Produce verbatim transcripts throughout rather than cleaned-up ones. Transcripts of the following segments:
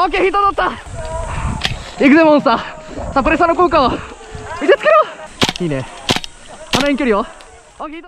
オッケー、ヒット取った。行くぜモンスター。サプレッサーの効果を見せつけろ。いいね、あの遠距離を。オッケー、ヒット。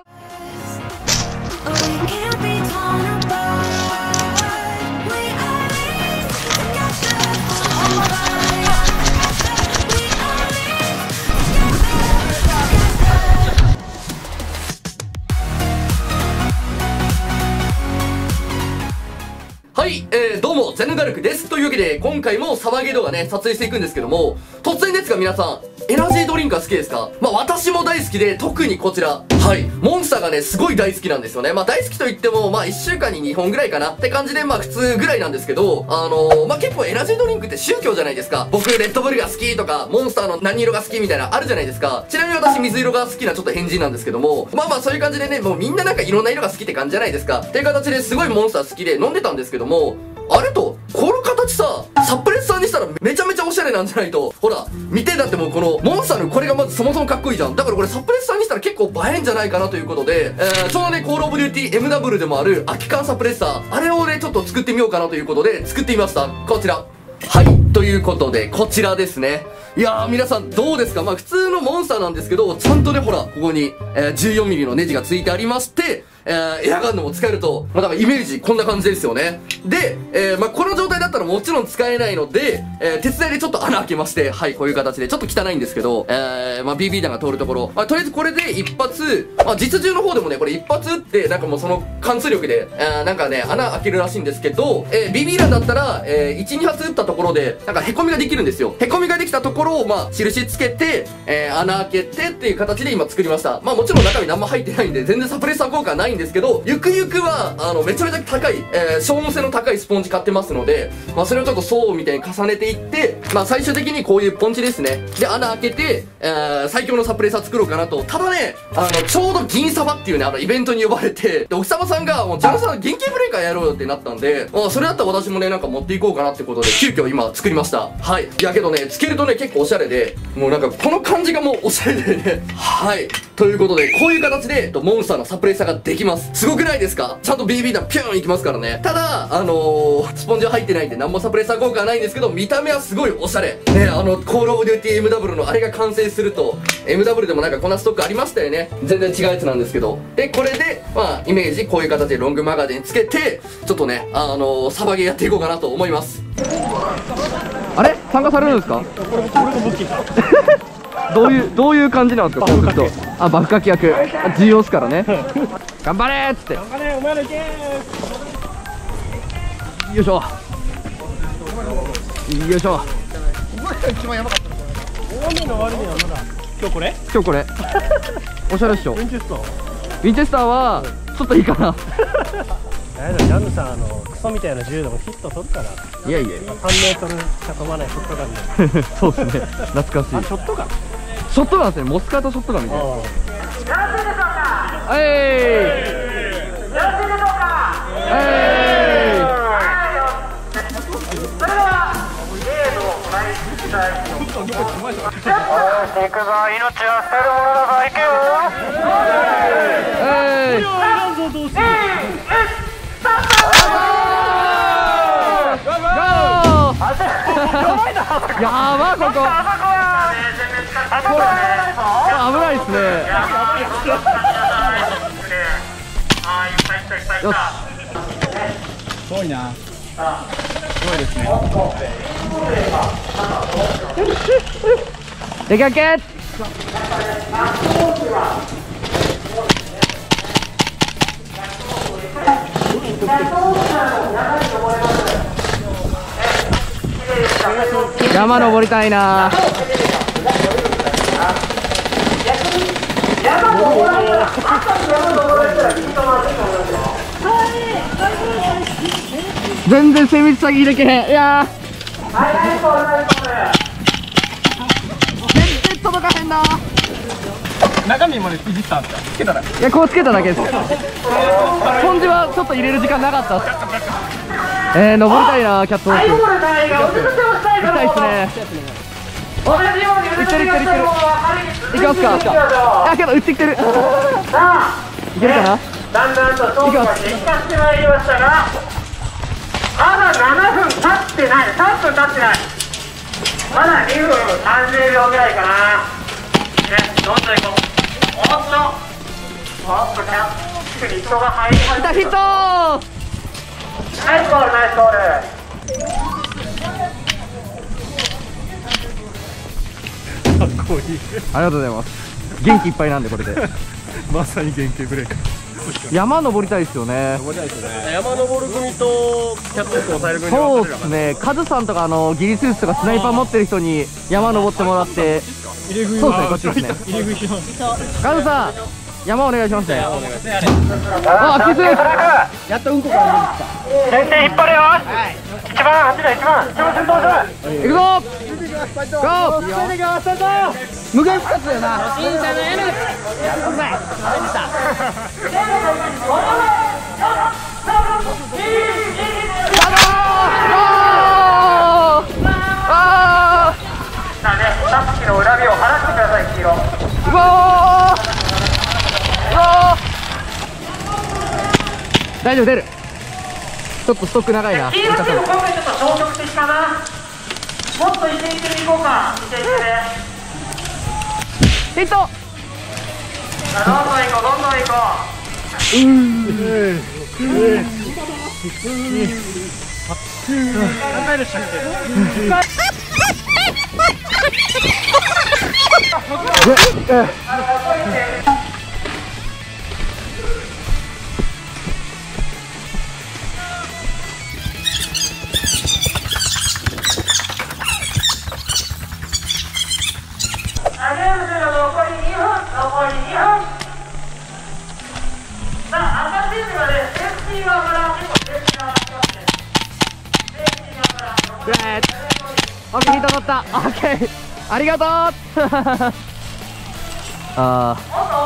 はい、えー、どうも、ゼヌガルクです。というわけで、今回もサバゲー動画ね、撮影していくんですけども、突然ですが皆さん、エナジードリンクは好きですか？まあ、私も大好きで、特にこちら。はい、モンスターがね、すごい大好きなんですよね。まあ、大好きと言っても、まあ、いっしゅうかんににほんぐらいかなって感じで、まあ、普通ぐらいなんですけど、あのー、まあ、結構エナジードリンクって宗教じゃないですか。僕、レッドブルが好きとか、モンスターの何色が好きみたいな、あるじゃないですか。ちなみに私、水色が好きなちょっと変人なんですけども、まあまあ、そういう感じでね、もうみんななんかいろんな色が好きって感じじゃないですか。っていう形ですごいモンスター好きで飲んでたんですけども、あれと、この形さ、サプレッサーにしたらめちゃめちゃおしゃれなんじゃないと。ほら、見てだってもうこの、モンスターのこれがまずそもそもかっこいいじゃん。だからこれサプレッサーにしたら結構映えんじゃないかなということで、えー、ちょうどね、コールオブデューティー エムダブリュー でもある空き缶サプレッサー、あれをね、ちょっと作ってみようかなということで、作ってみました。こちら。はい。ということで、こちらですね。いやー、皆さんどうですか？まあ普通のモンスターなんですけど、ちゃんとね、ほら、ここに、えー、じゅうよんミリのネジが付いてありまして、えー、エアガンのも使えると、まあ、だからイメージこんな感じですよね。で、えー、まあ、この状態だったらもちろん使えないので、えー、手伝いでちょっと穴開けまして、はい、こういう形で、ちょっと汚いんですけど、えー、まあ、ビービー 弾が通るところ、まあ、とりあえずこれで一発、まあ、実銃の方でもね、これ一発撃って、なんかもうその貫通力で、えー、なんかね、穴開けるらしいんですけど、えー、ビービー 弾だったら、えー、いち、に発撃ったところで、なんか凹みができるんですよ。凹みができたところを、まあ、印つけて、えー、穴開けてっていう形で今作りました。まあ、もちろん中身何も入ってないんで、全然サプレッサー効果はないんですけど、ゆくゆくは、あの、めちゃめちゃ高い、えー、消耗性の高いスポンジ買ってますので、まあ、それをちょっと層みたいに重ねていって、まあ、最終的にこういうポンチですね。で、穴開けて、えー、最強のサプレッサー作ろうかなと。ただね、あの、ちょうど銀サバっていうね、あの、イベントに呼ばれて、で、奥様さんが、もう、ジャンさん、原型ブレーカーやろうよってなったんで、まあ、それだったら私もね、なんか持っていこうかなってことで、急遽今、作りました。はい。いやけどね、つけるとね、結構おしゃれで、もうなんか、この感じがもうおしゃれでね。はい。ということで、こういう形で、モンスターのサプレッサーができます。すごくないですか？ちゃんと ビービー 弾ピューンいきますからね。ただ、あのー、スポンジは入ってないんで、何もサプレッサー効果はないんですけど、見た目はすごいおしゃれ。ね、あの、コールオブデューティー エムダブリュー のあれが完成すると、エムダブリュー でもなんかこんなストックありましたよね。全然違うやつなんですけど。で、これで、まあ、イメージ、こういう形でロングマガジンつけて、ちょっとね、あのー、サバゲーやっていこうかなと思います。あれ？参加されるんですか？これ、これが武器どういう、どういう感じなんですか？こうすると。あ、爆かき役。重要っすからね。頑張れーっつって。頑張れ、お前らいけー。よいしょ。よいしょ。お前が一番やばかった。大雨の割にはまだ。今日これ？今日これ。おしゃれっしょ。ウィンチェスター。ウィンチェスターは、ちょっといいかな。 あれだ、ジャムさん、あの、クソみたいな銃でもヒット取るから。 いやいや。 さんメートルしか飛ばないショットガンで。 そうですね。懐かしい。 あ、ショットガン？ ショットガンですね。モスカートショットガンみたいな。よろしいでしょうか？はい。よろしいでしょうか？はい。それではゲームを開始したいと思います。よし、行くぞ。命は捨てるものだぞ。行くよ。はい。やばい、ここ。危ないですね。よし。すごいな。すごいですね。でかけ。山登りたいな。全然精密詐欺できへん。いや全然届かへんな。中身までいじったんですか？つけただけ。いや、こうつけただけです。スポンジはちょっと入れる時間なかったっす。えー、登りたいな、キャットウォーク。行きたいっすね。あ、いってるいってるいってる。行きますか？あ、けど打ってきてる。いけるかな？だんだんと装置が進化してまいりましたが、 まだななふん経ってない、さんぷん経ってない、まだにふんさんじゅうびょうぐらいかな。ね、どんどんいこう。おっとおっと、キャッチに人が入り始めた。 ヒット。 ナイスボール、ナイスボール。 かっこいい。 ありがとうございます。元気いっぱいなんでこれでまさに原型ブレイク。 山登りたいですよね。 山登る組とキャットウォーク抑える組にそう分かれるですね。カズさんとかあのギリスーツとかスナイパー持ってる人に山登ってもらって、そうですね、こっちですね。カズさん山お願いしますね。あ、キスやっとうんこから先生引っ張れよ。一番走れ、一番一番先頭走れ。 行くぞ。ゴー。無限復活だよな。 初心者の N。 さあね、さっきの恨みを晴らしてください、黄色。 うわー。うわー。大丈夫、出る。ちょっとストック長いな。 黄色チーム今回ちょっと消極的かな。もっとイケイケでいこうか、イケイケで。 ヒット。 さあどんどん行こう、どんどん行こあ、ゲームするの残りにふん、残りにふん。さあ、赤チームがね、セーフティー側から結構セーフティー側から来ますね。セーフティー側から残りにふん。 オッケー、ヒット取った。オッケー。ありがとう。あ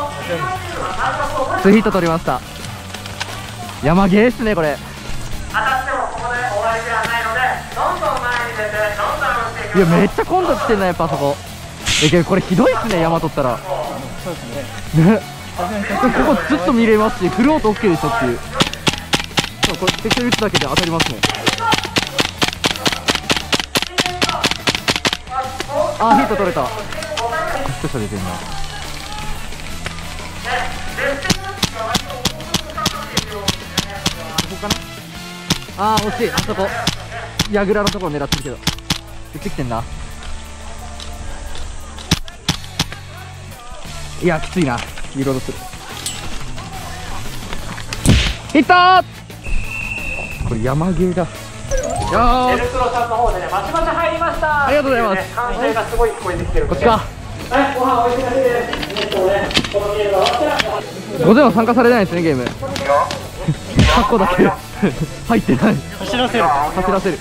ー、ツーヒット取りました。山ゲーっすねこれ。 当たってもここで終わりではないので、どんどん前に出て、どんどん打っていく。 いや、めっちゃ混雑してんな、やっぱあそこ。え、けどこれひどいっすね、山取ったら。そうですね。ね。ここずっと見れますし、フルオート OK でしょっていう。そう、これ適当に打つだけで当たりますね。あー、ヒット取れた。少し出てんな。ここかな。あー、惜しい。あそこ矢倉のところ狙ってるけど打ってきてんな。いや、きついな。リロードする。ヒットー。これ山ゲーだ。いやエルクロさんの方でね、バチバチ入りました。 ありがとうございます。 歓声がすごい聞こえてきてる。 こっちか。 はい、ご飯おいしいだけです。えっとね、このゲームが終わったらごぜんは参加されないですね、ゲーム。カッコだけ入ってない。 走らせる。 走らせる。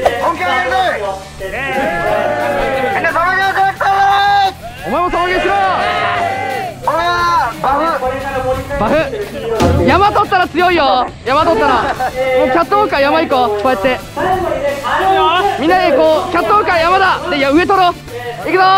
お前も騒げしろ。バフ。山取ったら強いよ。山取ったらもうキャットウォーカー山行こう。こうやってみんなでこうキャットウォーカー山だで、いや上取ろう。行くぞ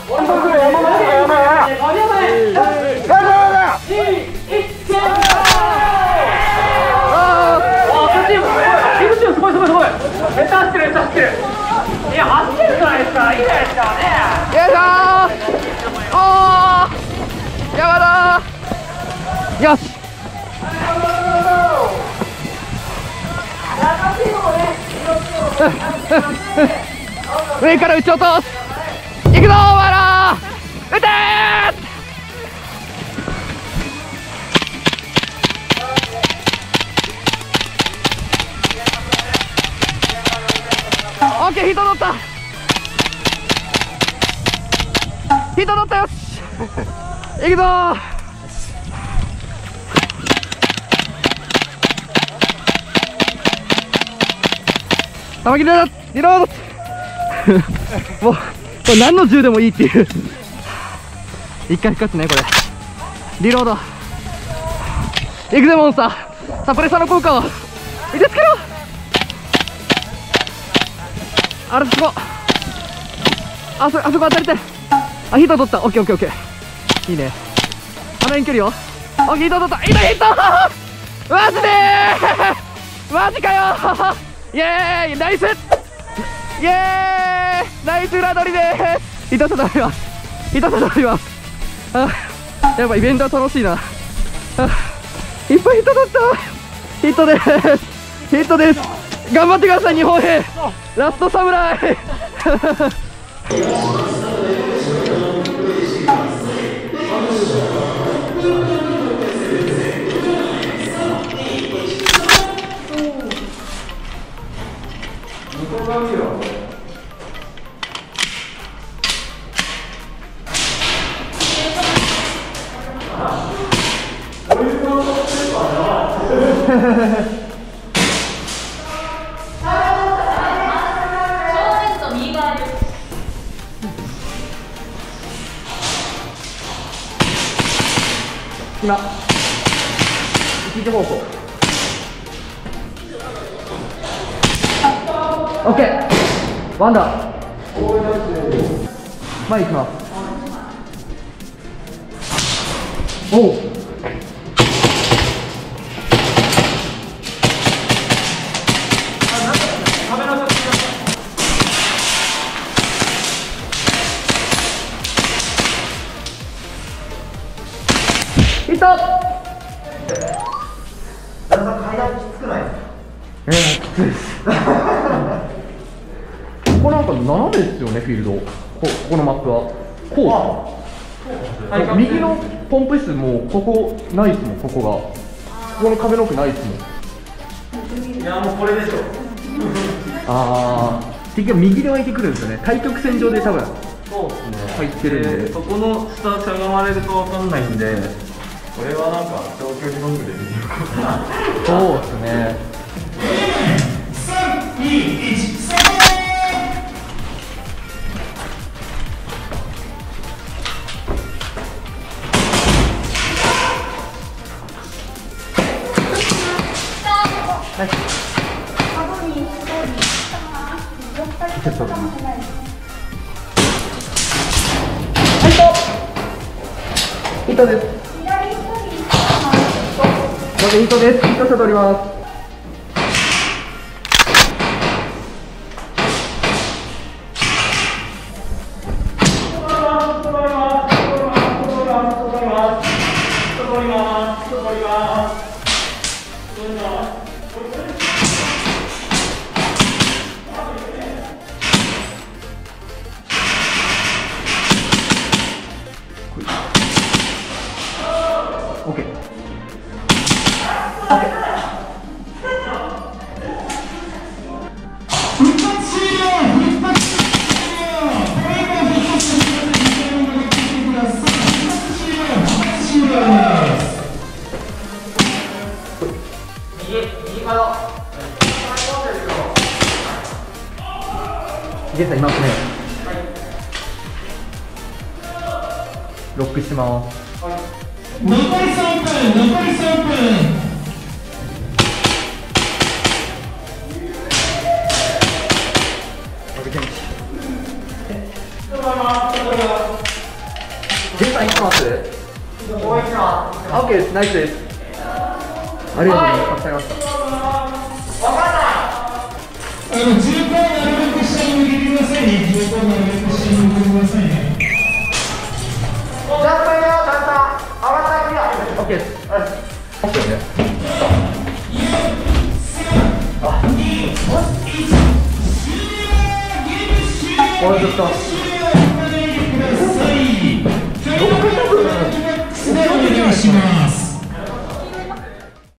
めっちゃ走ってる、めっちゃ走ってる。いや、走ってるじゃないですか。いいじゃないですかね。 よいしょー。おー、山だー。よし。上から撃ち落とす。行くぞー、わらー。撃てー。オッケー、ヒット取った。ヒット取ったよし。行くぞー。玉切れだ。リロード。もうこれ何の銃でもいいっていう。一回復活ねこれ。リロード。行くぜモンスター。サプレッサーの効果を見せつけろ。あれそこ。あそあそこ当たりたい。あ、ヒット取った。オッケーオッケーオッケー。いいね。あの遠距離を。オッケー、ヒット取った。ヒットヒット。マジでー。マジかよー。 イエーイ、ナイスイエーイ、ナイス裏取りでーす。痛さ取ります、痛さ取ります。あ、やっぱイベントは楽しいな。あ、いっぱいヒット取った。ヒットでーす、ヒットです。頑張ってください日本兵、ラストサムライ今一時方向 OK、 ワンダー前行きます。おう、ヒット。 階段きつくないですか？ えー、きついですここなんか斜めですよね、フィールド。こここのマップはこう、はい、右のポンプ室もここないですもん。ここがここの壁の奥ないですもん。 いやもうこれでしょああ、結局右で湧いてくるんですよね。対極線上で多分そうですね、 入ってるんで、 そこの下しゃがまれると分かんないんで、これはなんか長距離ロングで見てみようかな。 そうですね。 さんにいちスタート。 ヒットです。ヒットです。ヒットショット取ります。オッケー。ゲストいますね。ロックします。 残りさんぷん、残りさんぷん。 ゲストいきます。オッケーです。ナイスです。ありがとうございます。助かりました。 あの、重厚なるべく下に向けてくださいね。重厚なるべく下に向けてくださいね。 オッケーです。オッケーね。あ、終わっちゃった。 お願いします。